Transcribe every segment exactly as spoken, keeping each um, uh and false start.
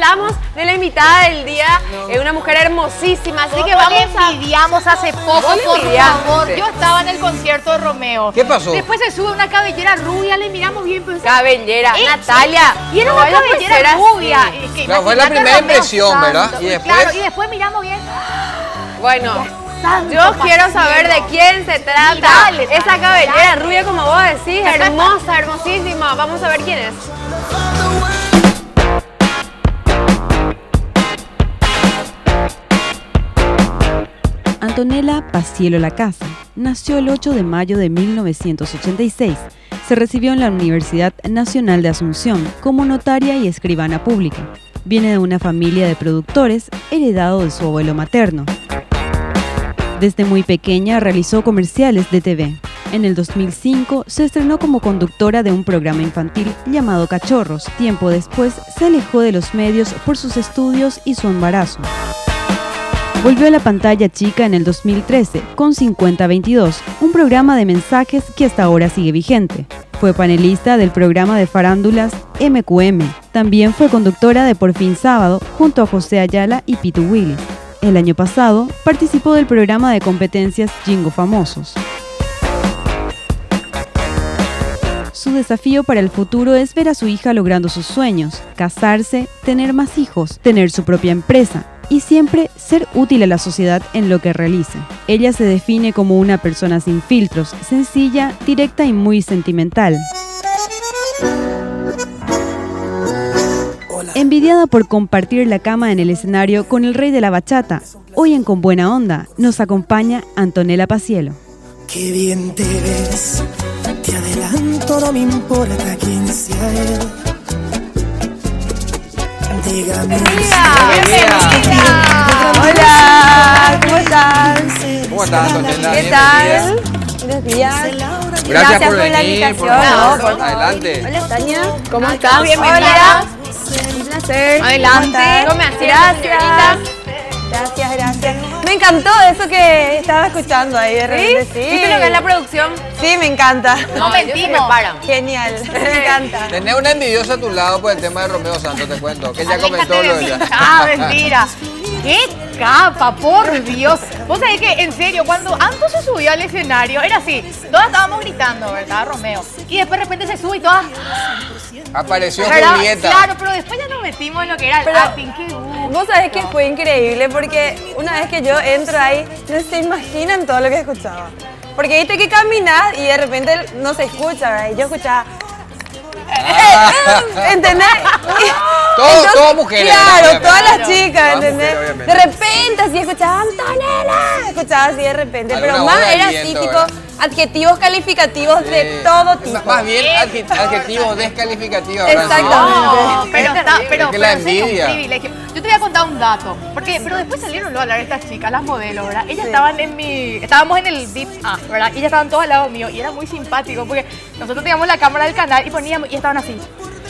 hablamos de la invitada del día, es no. una mujer hermosísima, así que vamos a... envidiamos hace poco, por favor. Yo estaba en el concierto de Romeo. ¿Qué pasó? Después se sube una cabellera rubia, le miramos bien. Pues, cabellera, ¿eh? Natalia. Y era no una cabellera rubia. Es que claro, fue la primera impresión, Santo, ¿verdad? Y después... Claro, y después miramos bien. Bueno, Santo, yo quiero saber de quién se trata. Dale, esa dale, cabellera dale. rubia, como vos decís, hermosa, hermosísima. Vamos a ver quién es. Antonella Paciello Lacasa nació el ocho de mayo de mil novecientos ochenta y seis. Se recibió en la Universidad Nacional de Asunción como notaria y escribana pública. Viene de una familia de productores heredado de su abuelo materno. Desde muy pequeña realizó comerciales de T V. En el dos mil cinco se estrenó como conductora de un programa infantil llamado Cachorros. Tiempo después se alejó de los medios por sus estudios y su embarazo. Volvió a la pantalla chica en el dos mil trece con cincuenta veintidós, un programa de mensajes que hasta ahora sigue vigente. Fue panelista del programa de farándulas M Q M. También fue conductora de Por Fin Sábado junto a José Ayala y Pitu Willis. El año pasado participó del programa de competencias Jingo Famosos. Su desafío para el futuro es ver a su hija logrando sus sueños, casarse, tener más hijos, tener su propia empresa y siempre ser útil a la sociedad en lo que realice. Ella se define como una persona sin filtros, sencilla, directa y muy sentimental. Envidiada por compartir la cama en el escenario con el rey de la bachata, hoy en Con Buena Onda nos acompaña Antonella Paciello. Qué bien te ves, te adelanto, no me importa quién sea él. Dígame. Hola, ¿cómo estás? ¿Cómo estás, Antonella? ¿Qué tal? Buenos días. Gracias, Gracias por, por venir, la invitación. por favor, No, por adelante. Hola, Tania. ¿Cómo estás? Bienvenida. Un placer. Adelante. ¿Cómo me Gracias. Gracias, gracias. Me encantó eso que estaba escuchando ahí de repente. ¿Sí? ¿Sí? ¿Viste lo que es la producción? Sí, me encanta. No, mentimos. Genial, me encanta. Tenés una envidiosa a tu lado por el tema de Romeo Santos, te cuento, que ya comentó lo de ella. Ah, mentira. ¡Qué capa, por Dios! Vos sabés que, en serio, cuando Anto se subió al escenario, era así, todas estábamos gritando, ¿verdad, Romeo? Y después de repente se sube y todas... Apareció ¿verdad? Julieta. Claro, pero después ya nos metimos en lo que era el Pero, acting. ¡Qué gusto! Vos sabés que fue increíble porque una vez que yo entro ahí, no se imaginan todo lo que escuchaba. Porque viste que caminas y de repente no se escucha, ¿verdad? Y yo escuchaba... ¿Entendés? Todo, todas mujeres. Claro, todas las claro. chicas, Todas ¿entendés? mujeres, de repente así escuchaba Antonella, escuchaba así de repente, pero más era así tipo adjetivos calificativos sí. de todo tipo. Más bien adjetivos descalificativos. Exactamente. No, pero está, pero, es que pero la ese es un envidia. privilegio. Yo te voy a contar un dato, porque pero después salieron luego a hablar estas chicas, las modelos, ¿verdad? Ellas sí. estaban en mi, estábamos en el V I P A, ¿verdad? Y ellas estaban todas al lado mío y era muy simpático porque nosotros teníamos la cámara del canal y poníamos y estaban así.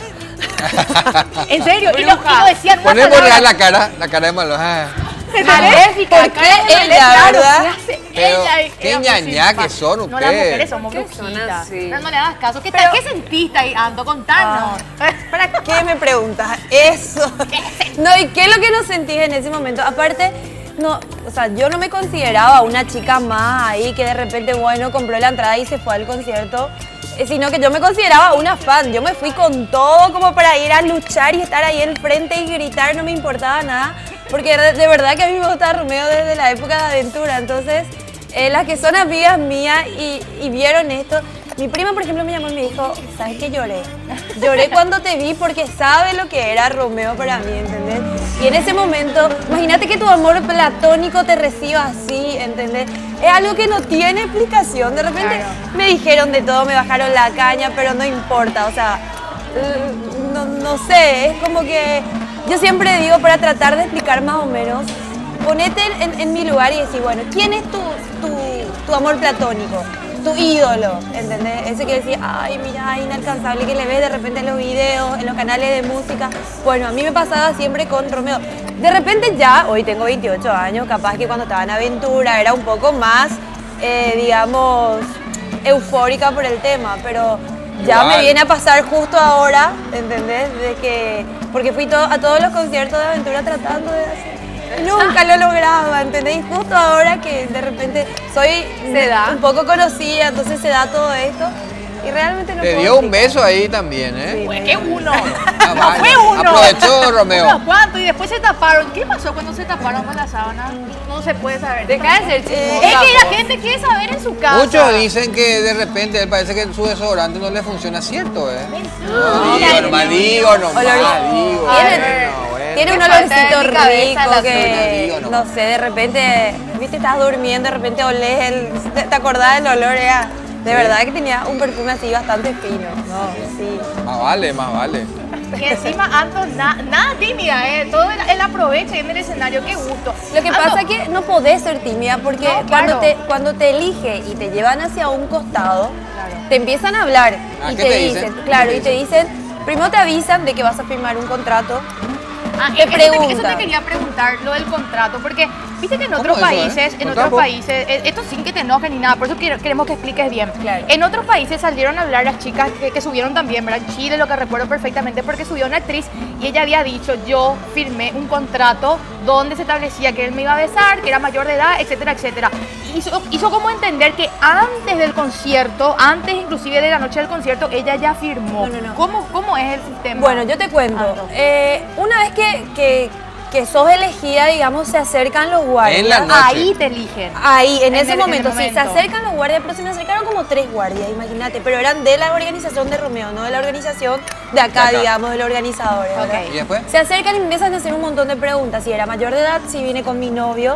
En serio, y lo, y lo decían. Ponemos real la cara, la cara de Maloja. Maléfica, ¿por qué ella, verdad? Pero qué ñañá que son ustedes. No, las mujeres somos brujitas. No, no le hagas caso. ¿Qué, Pero, ¿qué sentiste ahí, Anto? Contanos. Ah, ¿para qué me preguntas eso? No, ¿y qué es lo que no sentís en ese momento? Aparte, no, o sea, yo no me consideraba una chica más ahí que de repente, bueno, compró la entrada y se fue al concierto. Sino que yo me consideraba una fan, yo me fui con todo como para ir a luchar y estar ahí enfrente y gritar, no me importaba nada, porque de, de verdad que a mí me gustaba Romeo desde la época de Aventura, entonces eh, las que son amigas mías y, y vieron esto, mi prima por ejemplo me llamó y me dijo, ¿sabes qué? Lloré, lloré cuando te vi porque sabe lo que era Romeo para mí, ¿entendés? Y en ese momento, imagínate que tu amor platónico te reciba así, ¿entendés? Es algo que no tiene explicación. De repente claro. me dijeron de todo, me bajaron la caña, pero no importa. O sea, no, no sé, es como que yo siempre digo para tratar de explicar más o menos, ponete en, en mi lugar y decir, bueno, ¿quién es tu, tu, tu amor platónico? Tu ídolo, ¿entendés? Ese que decía, ay, mira, inalcanzable, que le ves de repente en los videos, en los canales de música. Bueno, a mí me pasaba siempre con Romeo. De repente ya, hoy tengo veintiocho años, capaz que cuando estaba en Aventura era un poco más, eh, digamos, eufórica por el tema, pero ya Igual. me viene a pasar justo ahora, ¿entendés? De que Porque fui to- a todos los conciertos de aventura tratando de hacer. Nunca lo lograba, ¿entendéis? Justo ahora que de repente soy Se da. un poco conocida, entonces se da todo esto. Y realmente no Te puedo dio un explicar. beso ahí también, ¿eh? Sí. Pues que uno. Ah, No vaya. fue uno. Aprovechó, Romeo. Unos cuantos y después se taparon. ¿Qué pasó cuando se taparon con la sábana? No se puede saber. Deja de ser Es chismosa, que la po. gente quiere saber en su casa. Muchos dicen que de repente él parece que su desodorante no le funciona, ¿cierto? ¿Eh? No, Mira, digo, nomás digo, nomás olor- digo. Tiene- bueno, bueno. Tiene un Qué falta de olorcito delicadeza rico la que, suya, digo, no. no sé, de repente, viste, estás durmiendo, de repente olés, el, te, te acordás del olor, era, de Sí. verdad que tenía un perfume así bastante fino, no, sí. Más vale, más vale. Y encima Anto, na- nada tímida, ¿eh? Todo él, él aprovecha y en el escenario, qué gusto. Lo que Anto, pasa es que no podés ser tímida porque No, cuando, claro. te, cuando te elige y te llevan hacia un costado, Claro. te empiezan a hablar Ah, y ¿qué te, te dicen, dicen? claro, ¿Qué y te te dicen, primero te avisan de que vas a firmar un contrato. Ah, te eso, te, eso preguntan. te quería preguntar, lo del contrato, porque viste que en ¿Cómo otros eso, eh? países, en Contá otros un poco. países, eh, esto sin que te enojes ni nada, por eso quiero- queremos que expliques bien. Claro. En otros países salieron a hablar las chicas que, que subieron también, ¿verdad? En Chile, lo que recuerdo perfectamente, porque subió una actriz y ella había dicho, yo firmé un contrato donde se establecía que él me iba a besar, que era mayor de edad, etcétera, etcétera. Y Hizo, hizo como entender que antes del concierto, antes inclusive de la noche del concierto, ella ya firmó. No, no, no. ¿Cómo, cómo es el sistema? Bueno, yo te cuento. Ando. Eh, una vez que, que, que sos elegida, digamos, se acercan los guardias. En la noche. Ahí te eligen. Ahí, en, En ese el- en el momento, sí, se momento. acercan los guardias, pero se me acercaron como tres guardias, imagínate, pero eran de la organización de Romeo, no de la organización de acá, De acá. digamos, de los organizadores. ¿verdad? Ok. ¿Y después? Se acercan y me empiezan a hacer un montón de preguntas, si era mayor de edad, si vine con mi novio,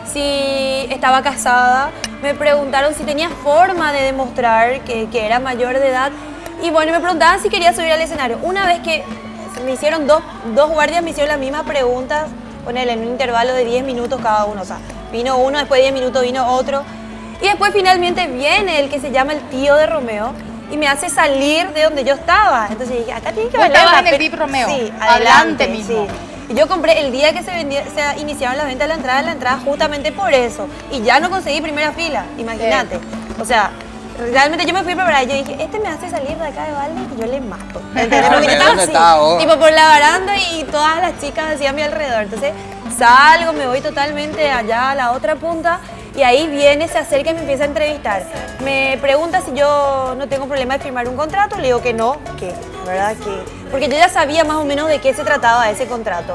si estaba casada, me preguntaron si tenía forma de demostrar que, que era mayor de edad, y bueno, me preguntaban si quería subir al escenario. Una vez que me hicieron dos, dos guardias, me hicieron las mismas preguntas, ponele en un intervalo de diez minutos cada uno, o sea, vino uno, después de diez minutos vino otro, y después finalmente viene el que se llama el tío de Romeo, y me hace salir de donde yo estaba. Entonces dije, acá tiene que ¿Vos valer estabas la en el pena. V I P Romeo? Sí, Adelante adelante, mismo. sí. Y yo compré el día que se, vendía, se iniciaron las ventas de la entrada de la entrada justamente por eso. Y ya no conseguí primera fila, imagínate. O sea, realmente yo me fui preparada y yo dije, este me hace salir de acá de balde y yo le mato. ¿Entendés? Ah, Porque ¿dónde estaba así, estaba vos? tipo por la baranda y todas las chicas así a mi alrededor. Entonces salgo, me voy totalmente allá a la otra punta y ahí viene, se acerca y me empieza a entrevistar. Me pregunta si yo no tengo problema de firmar un contrato, le digo que no, que, ¿verdad? Que, porque yo ya sabía más o menos de qué se trataba ese contrato.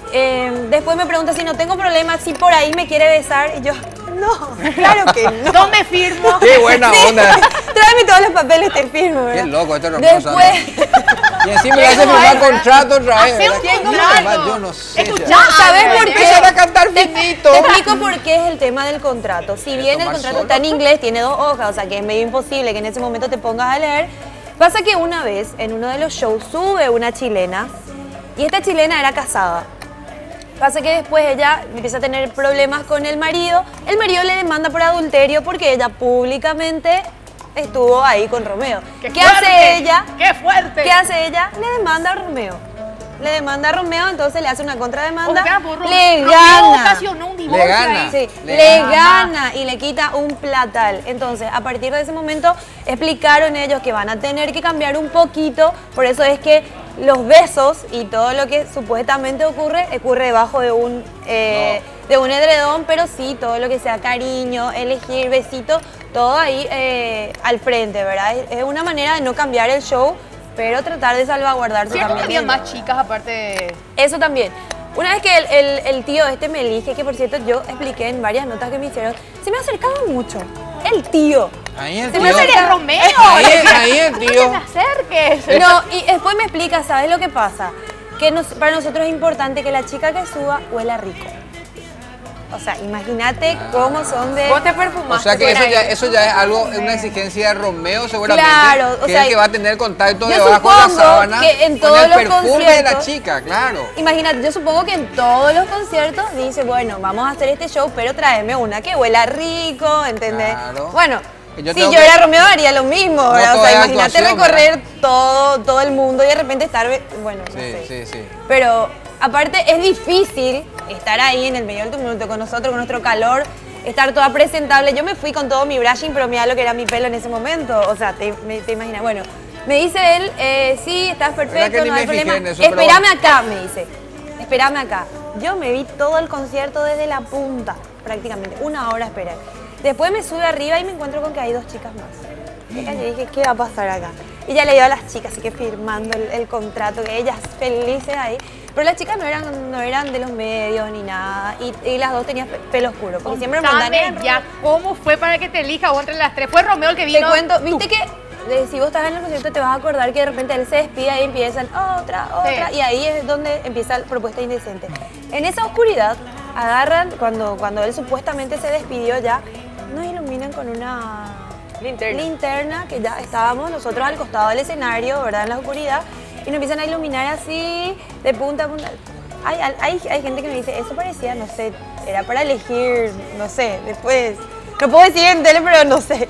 Eh, después me pregunta si no tengo problema, si por ahí me quiere besar y yo, no, claro que no. ¿Dónde firmo? Qué buena Sí, onda. Tráeme todos los papeles, te firmo, ¿verdad? Qué loco, este Romeo Después, Y encima le hace firmar contrato otra vez. Hace un ¿verdad? contrato. Yo no sé. Escuchá, ya. no, ¿sabes por qué? Empiezan a cantar Te, finito. te explico por qué es el tema del contrato. Si bien el tomar contrato solo. está en inglés, tiene dos hojas, o sea que es medio imposible que en ese momento te pongas a leer. Pasa que una vez en uno de los shows sube una chilena y esta chilena era casada. Pasa que después ella empieza a tener problemas con el marido. El marido le demanda por adulterio porque ella públicamente estuvo ahí con Romeo. ¡Qué ¿Qué fuerte! hace ella? ¡Qué fuerte! ¿Qué hace ella? Le demanda a Romeo. Le demanda a Romeo, entonces le hace una contrademanda. O sea, por Ro- le Romeo gana. ocasionó un divorcio Le gana. ahí. Sí, Le le, gana. gana y le quita un platal. Entonces, a partir de ese momento, explicaron ellos que van a tener que cambiar un poquito. Por eso es que los besos y todo lo que supuestamente ocurre, ocurre debajo de un, eh, de un edredón, pero sí, todo lo que sea cariño, elegir, besito, todo ahí eh, al frente, ¿verdad? Es una manera de no cambiar el show, pero tratar de salvaguardarse ¿Cierto que también. había más chicas aparte de...? Eso también. Una vez que el, el- el tío este me elige, que por cierto yo expliqué en varias notas que me hicieron, se me acercaba mucho. El tío. Ahí el Se tío. me hace ¡Eres Romeo! Ahí, ahí el ¡No te tío. me acerques! No, y después me explica, ¿sabes lo que pasa? Que nos- para nosotros es importante que la chica que suba huela rico. O sea, imagínate cómo son de... Vos te O perfumaste. sea que por eso ahí. ya, eso ya es algo, una exigencia de Romeo seguramente. Claro, o que sea, es el que va a tener contacto yo debajo de la supongo sábana que en con todos el los perfume de la conciertos- chica, claro. Imagínate, yo supongo que en todos los conciertos dice, bueno, vamos a hacer este show, pero tráeme una que huela rico, ¿entendés? Claro. Bueno, Y yo si tengo yo que- era Romeo haría lo mismo, ¿verdad? todo O sea, es imagínate actuación, recorrer todo, todo el mundo y de repente estar, bueno, no Sí, sé. sí, sí. Pero aparte es difícil estar ahí en el medio del tumulto con nosotros, con nuestro calor, estar toda presentable. Yo me fui con todo mi brushing, pero mira lo que era mi pelo en ese momento. O sea, te, me- te imaginas. Bueno, Me dice él, eh, sí, estás perfecto, que ni no hay me fijé problema. en eso, pero Espérame bueno. acá, me dice. Espérame acá. Yo me vi todo el concierto desde la punta, prácticamente. Una hora esperé. Después me sube arriba y me encuentro con que hay dos chicas más. Y le dije, ¿qué va a pasar acá? Y ya le dio a las chicas, así que firmando el, el contrato, que ellas felices ahí. Pero las chicas no eran, no eran de los medios ni nada. Y, y las dos tenían pe- pelo oscuro. Porque siempre me mandan. Contame ya, ¿cómo fue para que te elija vos entre las tres? Fue Romeo el que Te vino. cuento, viste que eh, si vos estás en el concierto te vas a acordar que de repente él se despide y empiezan otra, otra, Sí. y ahí es donde empieza la propuesta indecente. En esa oscuridad agarran, cuando, cuando él supuestamente se despidió ya, nos iluminan con una Linterna. linterna que ya estábamos nosotros al costado del escenario, ¿verdad? En la oscuridad, y nos empiezan a iluminar así, de punta a punta. Hay, hay, hay gente que me dice, eso parecía, no sé, era para elegir, no sé, después, no puedo decir en tele, pero no sé.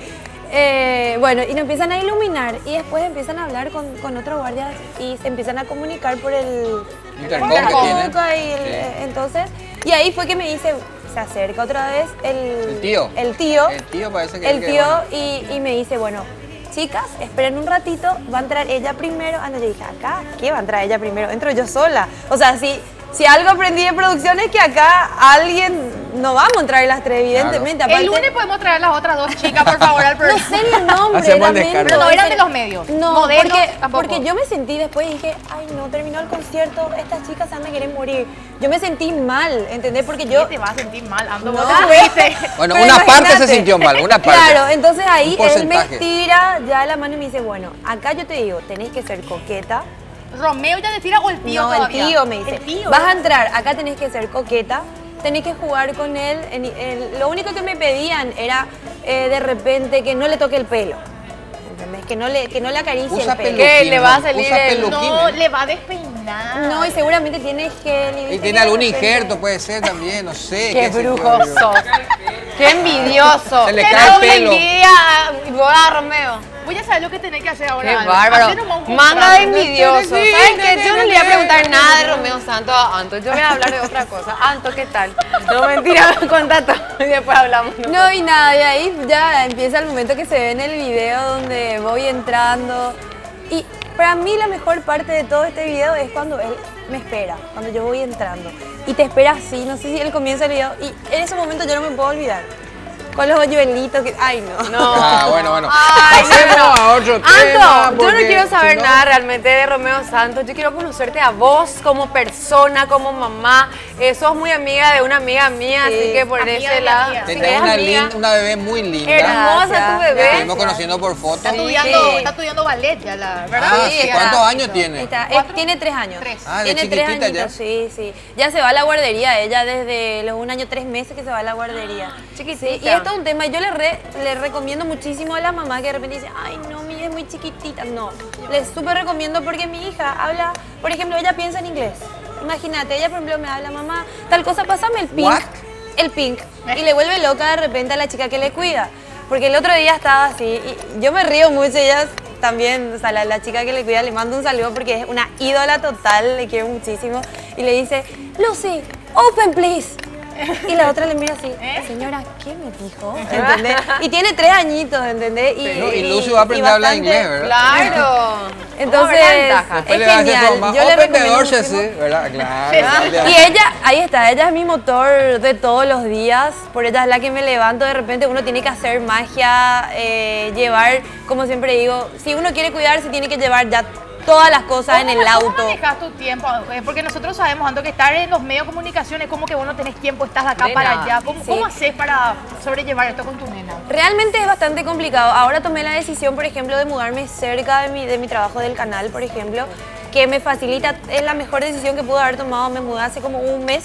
Eh, bueno, y nos empiezan a iluminar y después empiezan a hablar con, con otros guardias y se empiezan a comunicar por el Intercom por la que tienen. boca y el- Sí. eh, entonces, y ahí fue que me dice, se acerca otra vez el, El tío. el tío, El tío parece que el es el que, tío bueno. y, y me dice, bueno, chicas, esperen un ratito, va a entrar ella primero. Ah, no, yo dije, ¿acá? ¿Qué va a entrar ella primero? Entro yo sola. O sea, si, si algo aprendí de producción es que acá alguien, no vamos a entrar las tres, evidentemente. El Aparte, lunes podemos traer las otras dos chicas, por favor, al no programa. sé ni el nombre. Hacemos el lamento, descargo. Pero no eran en de serio. los medios. No, Modelos, porque, tampoco. porque yo me sentí después y dije, ay no, terminó el concierto, estas chicas se van a querer morir. Yo me sentí mal, ¿entendés? Porque yo... te vas a sentir mal, Ando. No, vos te fuiste. Bueno, pero una parte se imagínate. sintió mal, una parte. Claro, entonces ahí Un él me porcentaje. tira ya la mano y me dice, bueno, acá yo te digo, tenés que ser coqueta. Romeo ya te tira o el tío No, todavía. el tío me dice, El tío. vas a entrar, acá tenés que ser coqueta, tenés que jugar con él. En- en- lo único que me pedían era eh, de repente que no le toque el pelo, ¿entendés? Que no le, que no le acaricie Usa el pelo. peluquín. ¿Qué? Le va a ¿no? salir Usa el- peluquín, No, ¿eh? le va a despeinar. No, y seguramente tiene gel. Y viste tiene que algún de repente- injerto, puede ser también, no sé. Qué sé yo, brujo digo. sos. Qué envidioso. Se le Te cae da el una pelo. envidia a vos a Romeo. Voy a saber lo que tenés que hacer ahora. Qué Alba. bárbaro. Hacer nomás un Manga de contrato. envidioso. Sí, ¿Saben qué? sí, Yo no sí, le voy a sí, preguntar sí, nada sí. de Romeo Santos a Anto. Yo voy a hablar de otra cosa. Anto, ¿qué tal? No, mentira, contá todo y después hablamos. No, y nada, de ahí ya empieza el momento que se ve en el video donde voy entrando. Y para mí la mejor parte de todo este video es cuando él me espera, cuando yo voy entrando. Y te espera así, no sé si él comienza el video. Y en ese momento yo no me puedo olvidar. Con los hoyuelitos que... Ay, no. No. Ah, bueno, bueno. Ay, Pasemos no, no. a otro tema. Anto, yo no porque quiero saber si no- nada realmente de Romeo Santos. Yo quiero conocerte a vos como persona, como mamá. Eh, sos muy amiga de una amiga mía, Sí, así que por amiga ese de mi lado. amiga. Sí, Tenés es una, amiga. lin- una bebé muy linda. Hermosa tu Gracias, bebé. La gracias. estuvimos conociendo por fotos. Está estudiando, Sí. está estudiando ballet ya, la verdad. Ah, Sí, ¿cuántos está- años tiene? Está- ¿Cuatro? es- tiene tres años. Tres. Ah, de tiene tres chiquitita añitos, ya. sí, sí. Ya se va a la guardería, ella desde los un año, tres meses que se va a la guardería. Chiquitita. Sí, y esto es un tema, yo le, re- le recomiendo muchísimo a la mamá que de repente dice, ay no, mi hija es muy chiquitita. No, les súper recomiendo porque mi hija habla, por ejemplo, ella piensa en inglés. Imagínate, ella por ejemplo me habla, mamá, tal cosa, pásame el pink. What? El pink. Y le vuelve loca de repente a la chica que le cuida. Porque el otro día estaba así, y yo me río mucho, ella también, o sea, la, la chica que le cuida le mando un saludo porque es una ídola total, le quiero muchísimo. Y le dice, Lucy, open please. Y la otra le mira así, señora, ¿qué me dijo? ¿Entendés? Y tiene tres añitos, ¿entendés? Y, No, y Lucy va a aprender a hablar bastante- inglés, ¿verdad? Claro. Entonces, Vamos a ver la ventaja. Después es le va a hacer genial. su mamá, Yo le open the recomiendo doors, muchísimo. sí, ¿verdad? Claro. Y ella, ahí está, ella es mi motor de todos los días, por ella es la que me levanto, de repente uno tiene que hacer magia, eh, llevar, como siempre digo, si uno quiere cuidarse tiene que llevar ya todas las cosas en el ¿Cómo auto. manejas tu tiempo? Eh, Porque nosotros sabemos, Anto, que estar en los medios de comunicación es como que vos no tenés tiempo, estás de acá Nena, para allá. ¿Cómo, sí. ¿Cómo haces para sobrellevar esto con tu nena? Realmente es bastante complicado. Ahora tomé la decisión, por ejemplo, de mudarme cerca de mi, de mi trabajo del canal, por ejemplo, que me facilita, es la mejor decisión que pude haber tomado. Me mudé hace como un mes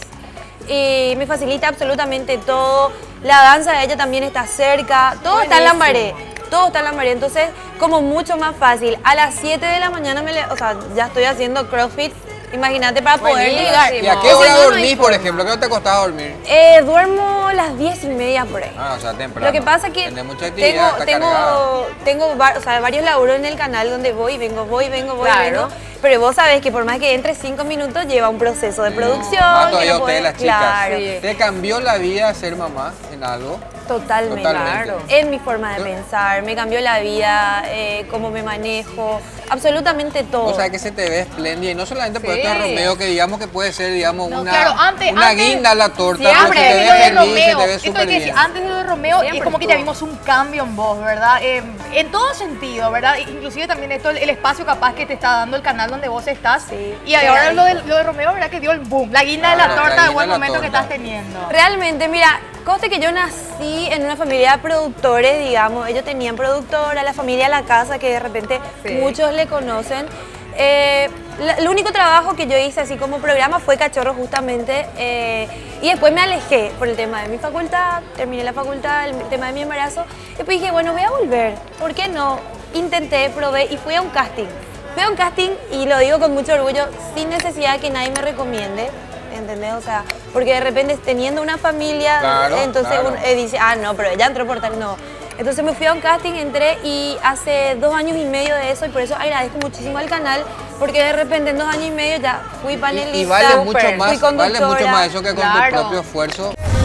y me facilita absolutamente todo. La danza de ella también está cerca, todo está en Lambaré. Todo está en Lambaré, entonces como mucho más fácil. A las siete de la mañana, me le, o sea, ya estoy haciendo CrossFit, imagínate, para poder Buenísimo. llegar. ¿Y a qué Porque hora no, no hay dormís, por forma. ejemplo? ¿Qué hora te costaba dormir? Eh, duermo las diez y media por ahí. Ah, o sea, temprano. Lo que pasa es que Tenés mucha tengo, actividad, está cargada. tengo, tengo va- o sea, varios laburos en el canal donde voy y vengo, voy, vengo, voy, Claro. vengo. Pero vos sabés que por más que entre cinco minutos lleva un proceso de producción. Más que todavía no ustedes, podés- las chicas. Claro. Sí. ¿Te cambió la vida ser mamá en algo? Totalmente. Totalmente. Claro. En mi forma de pensar, me cambió la vida, eh, cómo me manejo, absolutamente todo. O sea que se te ve espléndida y no solamente por Sí. esto de Romeo, que digamos que puede ser, digamos, No, una, claro, antes- una antes- guinda a la torta, pero Siempre, se te de ve lo de feliz, se Romeo, te ve esto hay súper que decir, bien. antes de lo de Romeo, Siempre es como que ya estuvo. vimos un cambio en vos, ¿verdad? Eh, en todo sentido, ¿verdad? Inclusive también esto, el, el espacio capaz que te está dando el canal donde vos estás. Sí. Y ahora lo de, lo de Romeo, ¿verdad? Que dio el boom, la guinda de Claro, la la torta, guinda el buen de la momento que torta. estás teniendo. Realmente, mira, conste que yo nací en una familia de productores, digamos. Ellos tenían productora, la familia La Casa, que de repente Sí. muchos le conocen. Eh, la- el único trabajo que yo hice así como programa fue Cachorro justamente. eh, y después me alejé por el tema de mi facultad, terminé la facultad, el tema de mi embarazo. Y después dije, bueno, voy a volver. ¿Por qué no? Intenté, probé y fui a un casting. Fui a un casting y lo digo con mucho orgullo, sin necesidad de que nadie me recomiende. ¿Entendés? O sea, porque de repente teniendo una familia, Claro, entonces claro. uno, eh, dice, ah, no, pero ella entró por tal, no. Entonces me fui a un casting, entré y hace dos años y medio de eso y por eso agradezco muchísimo al canal porque de repente en dos años y medio ya fui panelista, Y, y vale mucho fui más, vale mucho conductora. más eso que con Claro. tu propio esfuerzo.